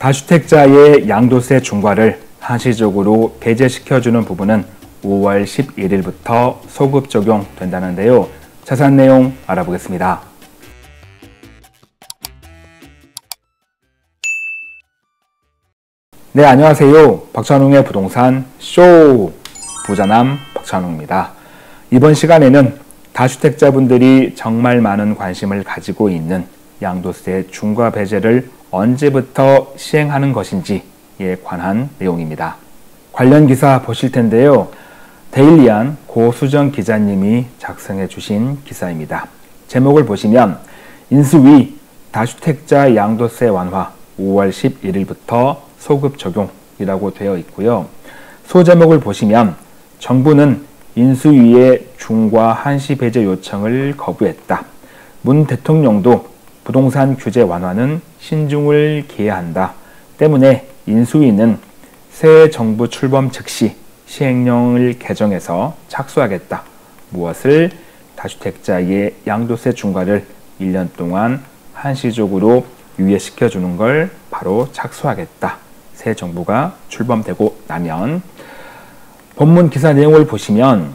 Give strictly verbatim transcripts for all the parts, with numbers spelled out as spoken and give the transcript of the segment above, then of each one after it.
다주택자의 양도세 중과를 한시적으로 배제시켜주는 부분은 오월 십일일부터 소급 적용된다는데요. 자세한 내용 알아보겠습니다. 네, 안녕하세요. 박찬웅의 부동산 쇼! 부자남 박찬웅입니다. 이번 시간에는 다주택자분들이 정말 많은 관심을 가지고 있는 양도세 중과 배제를 언제부터 시행하는 것인지에 관한 내용입니다. 관련 기사 보실 텐데요. 데일리안 고수정 기자님이 작성해 주신 기사입니다. 제목을 보시면 인수위 다주택자 양도세 완화 오월 십일일부터 소급 적용이라고 되어 있고요. 소제목을 보시면 정부는 인수위의 중과 한시 배제 요청을 거부했다. 문 대통령도 부동산 규제 완화는 신중을 기해야 한다. 때문에 인수위는 새 정부 출범 즉시 시행령을 개정해서 착수하겠다. 무엇을? 다주택자의 양도세 중과를 일 년 동안 한시적으로 유예시켜주는 걸 바로 착수하겠다. 새 정부가 출범되고 나면. 본문 기사 내용을 보시면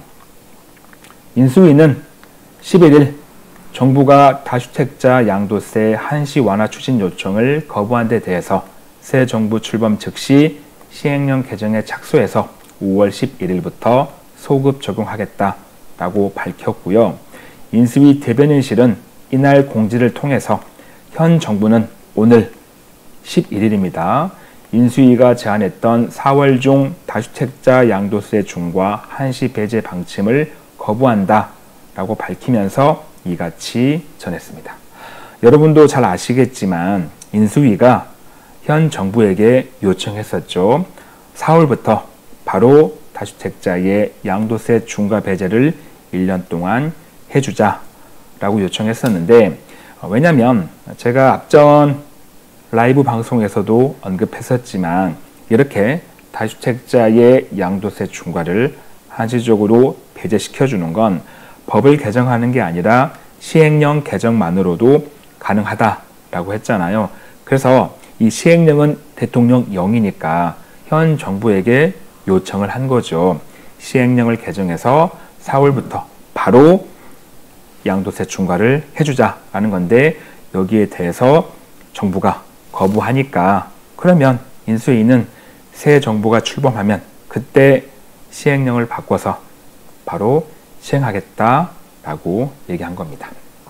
인수위는 십일일 정부가 다주택자 양도세 한시 완화 추진 요청을 거부한 데 대해서 새 정부 출범 즉시 시행령 개정에 착수해서 오월 십일일부터 소급 적용하겠다라고 밝혔고요. 인수위 대변인실은 이날 공지를 통해서 현 정부는 오늘 십일일입니다. 인수위가 제안했던 사월 중 다주택자 양도세 중과 한시 배제 방침을 거부한다 라고 밝히면서 이같이 전했습니다. 여러분도 잘 아시겠지만 인수위가 현 정부에게 요청했었죠. 사월부터 바로 다주택자의 양도세 중과 배제를 일 년 동안 해주자 라고 요청했었는데, 왜냐하면 제가 앞전 라이브 방송에서도 언급했었지만 이렇게 다주택자의 양도세 중과를 한시적으로 배제시켜주는 건 법을 개정하는 게 아니라 시행령 개정만으로도 가능하다라고 했잖아요. 그래서 이 시행령은 대통령령이니까 현 정부에게 요청을 한 거죠. 시행령을 개정해서 사월부터 바로 양도세 중과를 해주자라는 건데, 여기에 대해서 정부가 거부하니까 그러면 인수위는 새 정부가 출범하면 그때 시행령을 바꿔서 바로 시행하겠다라고 얘기한 겁니다.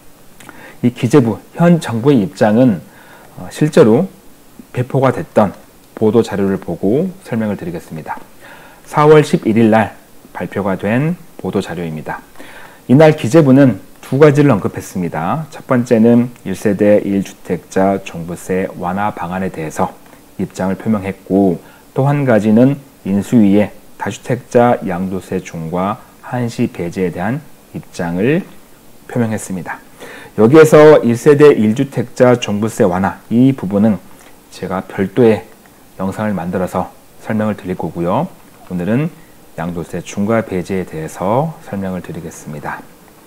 이 기재부, 현 정부의 입장은 실제로 배포가 됐던 보도 자료를 보고 설명을 드리겠습니다. 사월 십일일 날 발표가 된 보도 자료입니다. 이날 기재부는 두 가지를 언급했습니다. 첫 번째는 일 세대 일 주택자 종부세 완화 방안에 대해서 입장을 표명했고, 또 한 가지는 인수위의 다주택자 양도세 중과 한시 배제에 대한 입장을 표명했습니다. 여기에서 일 세대 일 주택자 종부세 완화, 이 부분은 제가 별도의 영상을 만들어서 설명을 드릴 거고요. 오늘은 양도세 중과 배제에 대해서 설명을 드리겠습니다.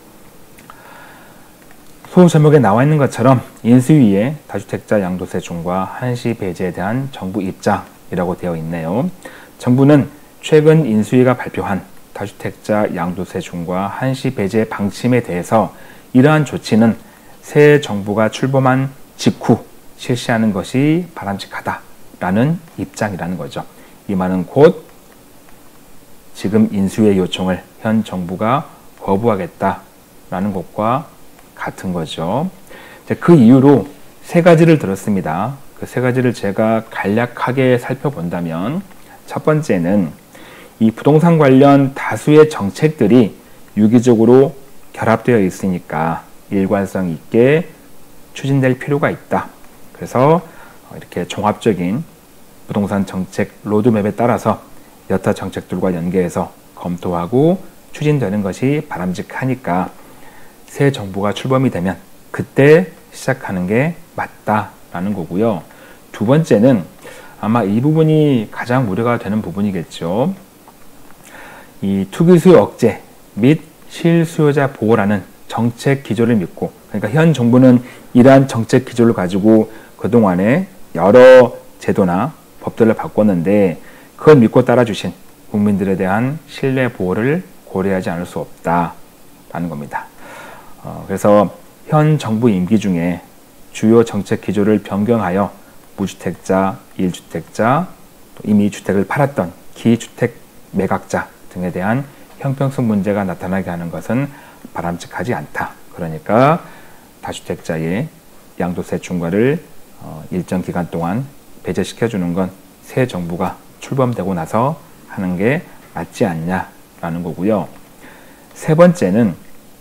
소 제목에 나와 있는 것처럼 인수위의 다주택자 양도세 중과 한시 배제에 대한 정부 입장이라고 되어 있네요. 정부는 최근 인수위가 발표한 다주택자 양도세 중과 한시 배제 방침에 대해서 이러한 조치는 새 정부가 출범한 직후 실시하는 것이 바람직하다라는 입장이라는 거죠. 이 말은 곧 지금 인수위의 요청을 현 정부가 거부하겠다라는 것과 같은 거죠. 그 이유로 세 가지를 들었습니다. 그 세 가지를 제가 간략하게 살펴본다면, 첫 번째는 이 부동산 관련 다수의 정책들이 유기적으로 결합되어 있으니까 일관성 있게 추진될 필요가 있다. 그래서 이렇게 종합적인 부동산 정책 로드맵에 따라서 여타 정책들과 연계해서 검토하고 추진되는 것이 바람직하니까 새 정부가 출범이 되면 그때 시작하는 게 맞다라는 거고요. 두 번째는 아마 이 부분이 가장 우려가 되는 부분이겠죠. 이 투기수요 억제 및 실수요자 보호라는 정책 기조를 믿고, 그러니까 현 정부는 이러한 정책 기조를 가지고 그동안에 여러 제도나 법들을 바꿨는데 그걸 믿고 따라주신 국민들에 대한 신뢰 보호를 고려하지 않을 수 없다라는 겁니다. 어, 그래서 현 정부 임기 중에 주요 정책 기조를 변경하여 무주택자, 일주택자, 또 이미 주택을 팔았던 기주택 매각자 등에 대한 형평성 문제가 나타나게 하는 것은 바람직하지 않다. 그러니까 다주택자의 양도세 중과를 어, 일정 기간 동안 배제시켜주는 건 새 정부가 출범되고 나서 하는 게 맞지 않냐라는 거고요. 세 번째는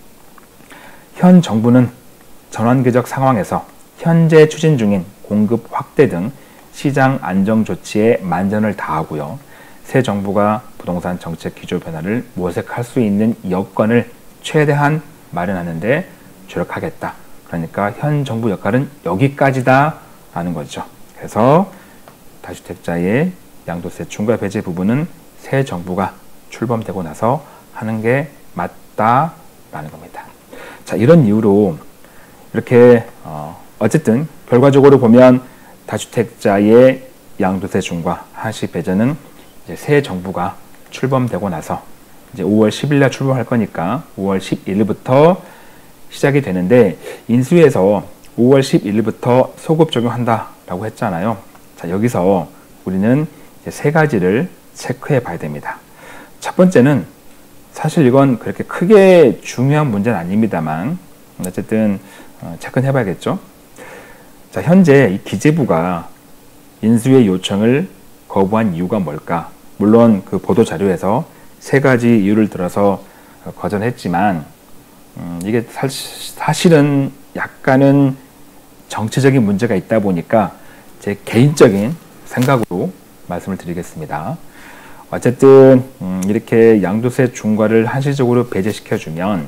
현 정부는 전환기적 상황에서 현재 추진 중인 공급 확대 등 시장 안정 조치에 만전을 다하고요. 새 정부가 부동산 정책 기조 변화를 모색할 수 있는 여건을 최대한 마련하는 데 주력하겠다. 그러니까 현 정부 역할은 여기까지다 라는 거죠. 그래서 다주택자의 양도세 중과 배제 부분은 새 정부가 출범되고 나서 하는 게 맞다라는 겁니다. 자, 이런 이유로 이렇게 어, 어쨌든 결과적으로 보면 다주택자의 양도세 중과 한시 배제는 이제 새 정부가 출범되고 나서 이제 오월 십일 날 출범할 거니까 오월 십일 일부터 시작이 되는데 인수위에서 오월 십일 일부터 소급 적용한다라고 했잖아요. 자, 여기서 우리는 이제 세 가지를 체크해 봐야 됩니다. 첫 번째는 사실 이건 그렇게 크게 중요한 문제는 아닙니다만 어쨌든 어, 체크는 해봐야겠죠. 자, 현재 이 기재부가 인수위의 요청을 거부한 이유가 뭘까? 물론 그 보도 자료에서 세 가지 이유를 들어서 거절했지만 음, 이게 사, 사실은 약간은 정치적인 문제가 있다 보니까 제 개인적인 생각으로 말씀을 드리겠습니다. 어쨌든 음, 이렇게 양도세 중과를 한시적으로 배제시켜주면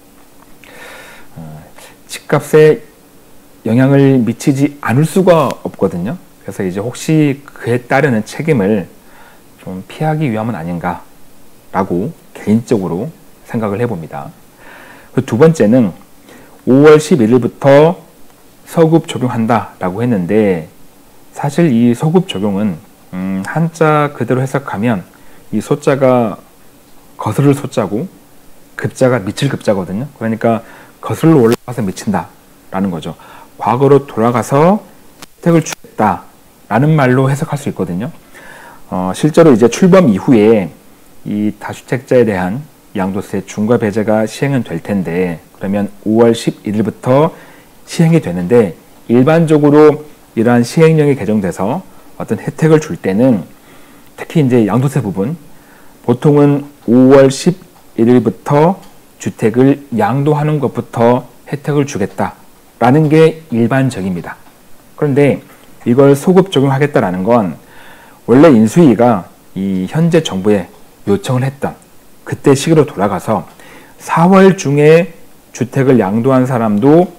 어, 집값에 영향을 미치지 않을 수가 없거든요. 그래서 이제 혹시 그에 따르는 책임을 좀 피하기 위함은 아닌가라고 개인적으로 생각을 해봅니다. 그 두 번째는 오월 십일 일부터 소급 적용한다라고 했는데 사실 이 소급 적용은 음, 한자 그대로 해석하면 이 소자가 거스를 소자고 급자가 미칠 급자거든요. 그러니까 거슬러 올라가서 미친다라는 거죠. 과거로 돌아가서 혜택을 주겠다라는 말로 해석할 수 있거든요. 어, 실제로 이제 출범 이후에 이 다주택자에 대한 양도세 중과 배제가 시행은 될 텐데 그러면 오월 십일 일부터 시행이 되는데 일반적으로 이러한 시행령이 개정돼서 어떤 혜택을 줄 때는 특히 이제 양도세 부분 보통은 오월 십일 일부터 주택을 양도하는 것부터 혜택을 주겠다라는 게 일반적입니다. 그런데 이걸 소급 적용하겠다라는 건 원래 인수위가 이 현재 정부에 요청을 했던 그때 시기로 돌아가서 사월 중에 주택을 양도한 사람도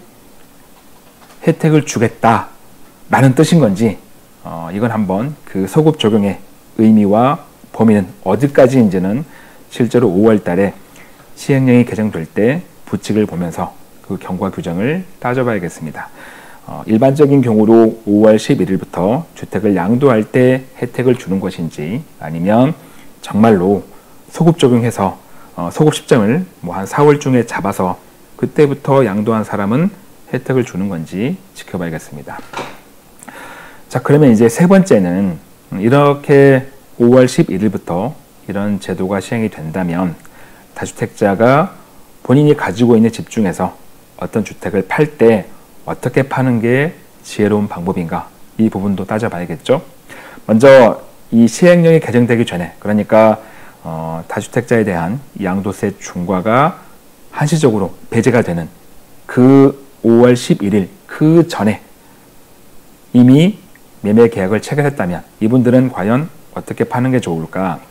혜택을 주겠다라는 뜻인 건지 어, 이건 한번 그 소급 적용의 의미와 범위는 어디까지인지는 실제로 오월 달에 시행령이 개정될 때 부칙을 보면서 그 경과 규정을 따져봐야겠습니다. 어, 일반적인 경우로 오월 십일 일부터 주택을 양도할 때 혜택을 주는 것인지 아니면 정말로 소급 적용해서 어, 소급 시점을 뭐 한 사월 중에 잡아서 그때부터 양도한 사람은 혜택을 주는 건지 지켜봐야겠습니다. 자, 그러면 이제 세 번째는 이렇게 오월 십일 일부터 이런 제도가 시행이 된다면 다주택자가 본인이 가지고 있는 집 중에서 어떤 주택을 팔 때 어떻게 파는 게 지혜로운 방법인가 이 부분도 따져봐야겠죠. 먼저 이 시행령이 개정되기 전에 그러니까 어, 다주택자에 대한 양도세 중과가 한시적으로 배제가 되는 그 오월 십일 일 그 전에 이미 매매 계약을 체결했다면 이분들은 과연 어떻게 파는 게 좋을까?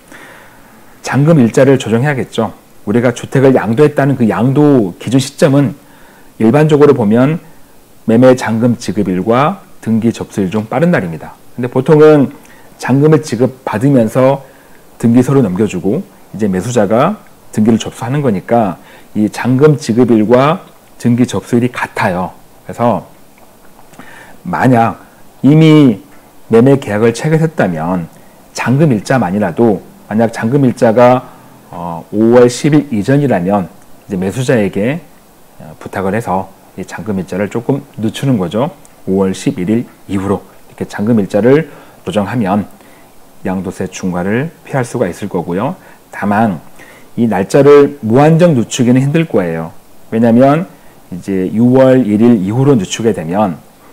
잔금 일자를 조정해야겠죠. 우리가 주택을 양도했다는 그 양도 기준 시점은 일반적으로 보면 매매 잔금 지급일과 등기 접수일 중 빠른 날입니다. 근데 보통은 잔금을 지급받으면서 등기서류 넘겨주고 이제 매수자가 등기를 접수하는 거니까 이 잔금 지급일과 등기 접수일이 같아요. 그래서 만약 이미 매매 계약을 체결했다면 잔금일자만이라도, 만약 잔금일자가 어, 오월 십일 이전이라면 이제 매수자에게 부탁을 해서 이 잔금일자를 조금 늦추는 거죠. 오월 십일일 이후로 이렇게 잔금일자를 조정하면 양도세 중과를 피할 수가 있을 거고요. 다만 이 날짜를 무한정 늦추기는 힘들 거예요. 왜냐하면 이제 유월 일일 이후로 늦추게 되면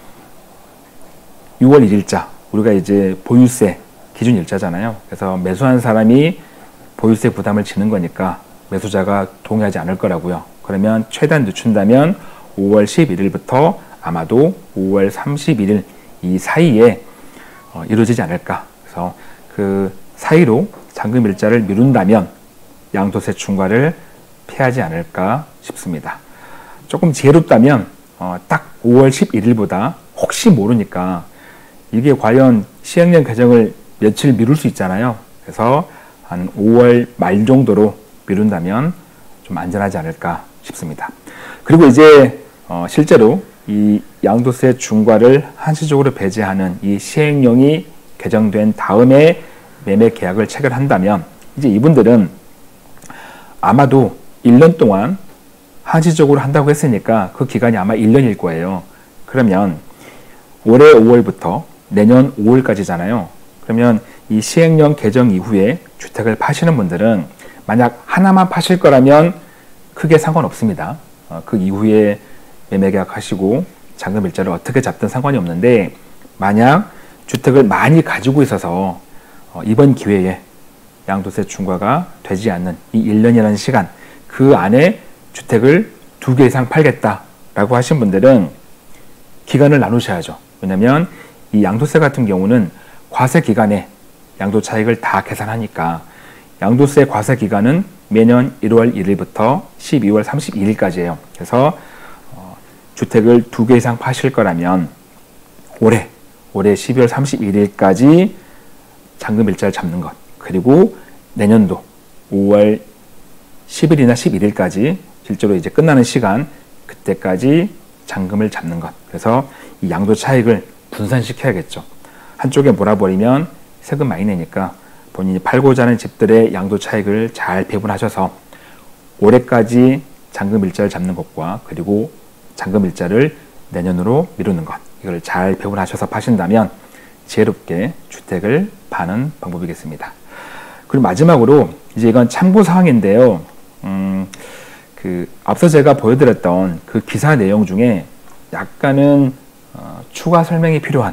유월 일일자, 우리가 이제 보유세 기준 일자잖아요. 그래서 매수한 사람이 보유세 부담을 지는 거니까 매수자가 동의하지 않을 거라고요. 그러면 최대한 늦춘다면 오월 십일일부터 아마도 오월 삼십일일 이 사이에 어, 이루어지지 않을까. 그래서 그 사이로 잔금일자를 미룬다면 양도세 중과를 피하지 않을까 싶습니다. 조금 지혜롭다면 어, 딱 오월 십일일보다 혹시 모르니까 이게 과연 시행령 개정을 며칠 미룰 수 있잖아요. 그래서 한 오월 말 정도로 미룬다면 좀 안전하지 않을까 싶습니다. 그리고 이제 어, 실제로 이 양도세 중과를 한시적으로 배제하는 이 시행령이 개정된 다음에 매매 계약을 체결한다면 이제 이분들은 아마도 일 년 동안 한시적으로 한다고 했으니까 그 기간이 아마 일 년일 거예요. 그러면 올해 오월부터 내년 오월까지잖아요. 그러면 이 시행령 개정 이후에 주택을 파시는 분들은 만약 하나만 파실 거라면 크게 상관없습니다. 어, 그 이후에 매매계약 하시고 잔금일자를 어떻게 잡든 상관이 없는데, 만약 주택을 많이 가지고 있어서 어, 이번 기회에 양도세 중과가 되지 않는 이 일 년이라는 시간, 그 안에 주택을 두 개 이상 팔겠다라고 하신 분들은 기간을 나누셔야죠. 왜냐하면 이 양도세 같은 경우는 과세 기간에 양도 차익을 다 계산하니까 양도세 과세 기간은 매년 일월 일일부터 십이월 삼십이일까지예요. 그래서 어, 주택을 두 개 이상 파실 거라면 올해 올해 십이월 삼십일일까지 잔금일자를 잡는 것, 그리고 내년도 오월 십일이나 십일일까지 실제로 이제 끝나는 시간, 그때까지 잔금을 잡는 것. 그래서 이 양도 차익을 분산시켜야겠죠. 한쪽에 몰아버리면 세금 많이 내니까 본인이 팔고자 하는 집들의 양도 차익을 잘 배분하셔서 올해까지 잔금일자를 잡는 것과 그리고 잔금일자를 내년으로 미루는 것, 이걸 잘 배분하셔서 파신다면 지혜롭게 주택을 파는 방법이겠습니다. 그리고 마지막으로 이제 이건 참고사항인데요. 음, 그 앞서 제가 보여드렸던 그 기사 내용 중에 약간은 어, 추가 설명이 필요한,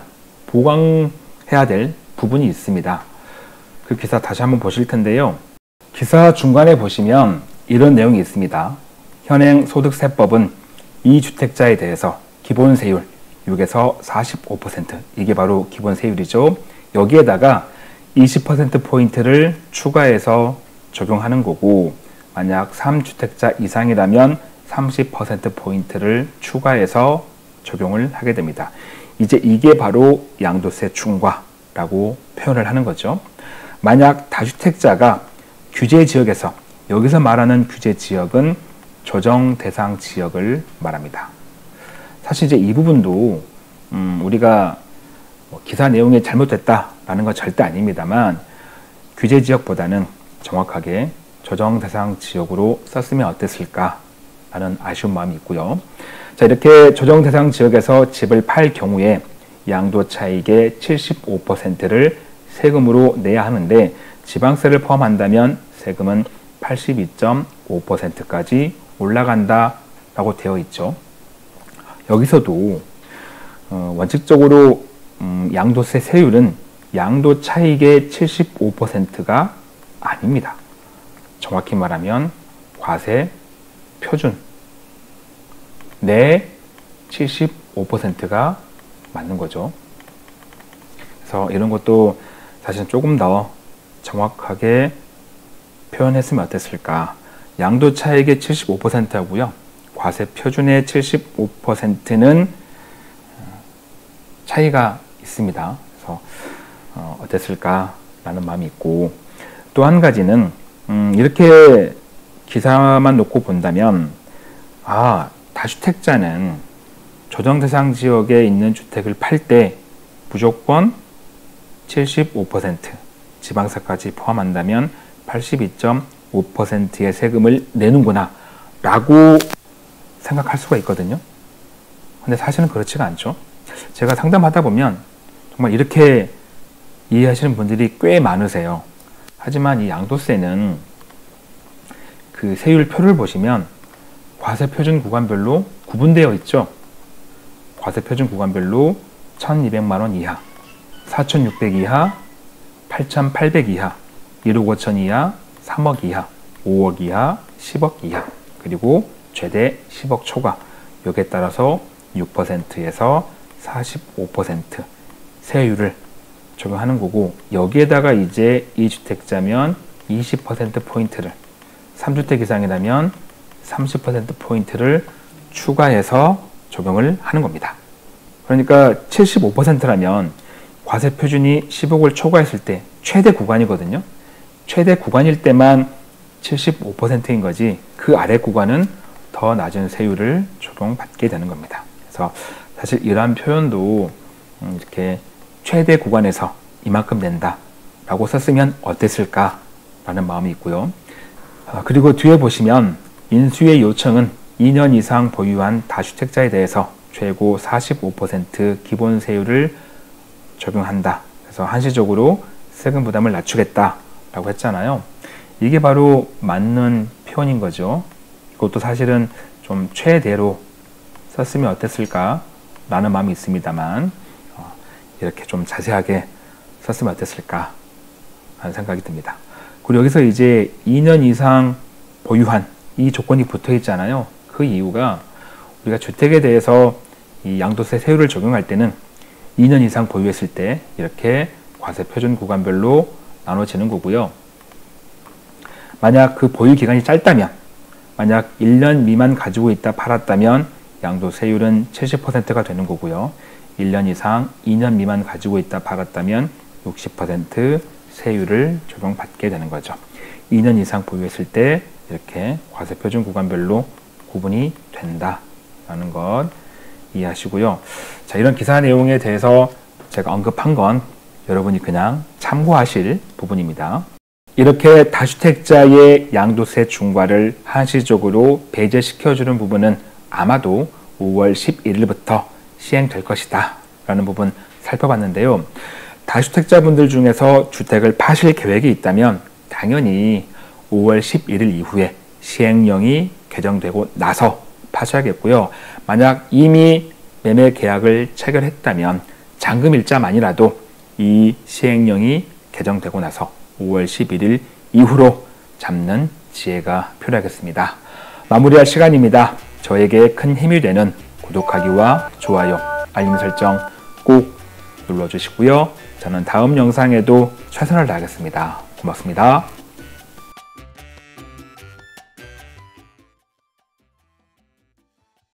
보강해야 될 부분이 있습니다. 그 기사 다시 한번 보실 텐데요. 기사 중간에 보시면 이런 내용이 있습니다. 현행 소득세법은 이 주택자에 대해서 기본세율 육에서 사십오 퍼센트, 이게 바로 기본세율이죠. 여기에다가 이십 퍼센트 포인트를 추가해서 적용하는 거고, 만약 삼 주택자 이상이라면 삼십 퍼센트 포인트를 추가해서 적용을 하게 됩니다. 이제 이게 바로 양도세 중과라고 표현을 하는 거죠. 만약 다주택자가 규제 지역에서, 여기서 말하는 규제 지역은 조정 대상 지역을 말합니다. 사실 이제 이 부분도 음, 우리가 뭐 기사 내용이 잘못됐다라는 건 절대 아닙니다만, 규제 지역보다는 정확하게 조정 대상 지역으로 썼으면 어땠을까라는 아쉬운 마음이 있고요. 자, 이렇게 조정 대상 지역에서 집을 팔 경우에 양도 차익의 칠십오 퍼센트를 세금으로 내야 하는데, 지방세를 포함한다면 세금은 팔십이 점 오 퍼센트까지 올라간다라고 되어 있죠. 여기서도 어, 원칙적으로 음, 양도세 세율은 양도 차익의 칠십오 퍼센트가 아닙니다. 정확히 말하면 과세 표준 내 칠십오 퍼센트가 맞는 거죠. 그래서 이런 것도 사실 조금 더 정확하게 표현했으면 어땠을까. 양도 차익의 칠십오 퍼센트하고요, 과세 표준의 칠십오 퍼센트는 차이가 있습니다. 그래서 어, 어땠을까라는 마음이 있고, 또 한 가지는 음, 이렇게 기사만 놓고 본다면, 아, 다주택자는 조정 대상 지역에 있는 주택을 팔 때 무조건 칠십오 퍼센트, 지방세까지 포함한다면 팔십이 점 오 퍼센트의 세금을 내는구나 라고 생각할 수가 있거든요. 근데 사실은 그렇지가 않죠. 제가 상담하다 보면 정말 이렇게 이해하시는 분들이 꽤 많으세요. 하지만 이 양도세는 그 세율표를 보시면 과세표준 구간별로 구분되어 있죠. 과세표준 구간별로 천이백만 원 이하, 사천육백 이하, 팔천팔백 이하, 일억 오천 이하, 삼억 이하, 오억 이하, 십억 이하, 그리고 최대 십억 초과, 여기에 따라서 육 퍼센트에서 사십오 퍼센트 세율을 적용하는 거고, 여기에다가 이제 이 주택자면 이십 퍼센트 포인트를, 삼 주택 이상이라면 삼십 퍼센트 포인트를 추가해서 적용을 하는 겁니다. 그러니까 칠십오 퍼센트라면 과세 표준이 십억을 초과했을 때 최대 구간이거든요. 최대 구간일 때만 칠십오 퍼센트인 거지, 그 아래 구간은 더 낮은 세율을 적용받게 되는 겁니다. 그래서 사실 이러한 표현도 이렇게 최대 구간에서 이만큼 낸다 라고 썼으면 어땠을까 라는 마음이 있고요. 그리고 뒤에 보시면 인수의 요청은 이 년 이상 보유한 다주택자에 대해서 최고 사십오 퍼센트 기본 세율을 적용한다. 그래서 한시적으로 세금 부담을 낮추겠다 라고 했잖아요. 이게 바로 맞는 표현인 거죠. 이것도 사실은 좀 최대로 썼으면 어땠을까 라는 마음이 있습니다만, 어, 이렇게 좀 자세하게 썼으면 어땠을까 하는 생각이 듭니다. 그리고 여기서 이제 이 년 이상 보유한 이 조건이 붙어 있잖아요. 그 이유가 우리가 주택에 대해서 이 양도세 세율을 적용할 때는 이 년 이상 보유했을 때 이렇게 과세 표준 구간별로 나눠지는 거고요. 만약 그 보유 기간이 짧다면, 만약 일 년 미만 가지고 있다 팔았다면 양도세율은 칠십 퍼센트가 되는 거고요. 일 년 이상, 이 년 미만 가지고 있다 팔았다면 육십 퍼센트 세율을 적용받게 되는 거죠. 이 년 이상 보유했을 때 이렇게 과세 표준 구간별로 구분이 된다라는 것 이해하시고요. 자, 이런 기사 내용에 대해서 제가 언급한 건 여러분이 그냥 참고하실 부분입니다. 이렇게 다주택자의 양도세 중과를 한시적으로 배제시켜주는 부분은 아마도 오월 십일일부터 시행될 것이다 라는 부분 살펴봤는데요. 다주택자분들 중에서 주택을 파실 계획이 있다면 당연히 오월 십일일 이후에 시행령이 개정되고 나서 파셔야겠고요. 만약 이미 매매 계약을 체결했다면 잔금일자만이라도 이 시행령이 개정되고 나서 오월 십일일 이후로 잡는 지혜가 필요하겠습니다. 마무리할 시간입니다. 저에게 큰 힘이 되는 구독하기와 좋아요, 알림 설정 꼭 눌러주시고요. 저는 다음 영상에도 최선을 다하겠습니다. 고맙습니다.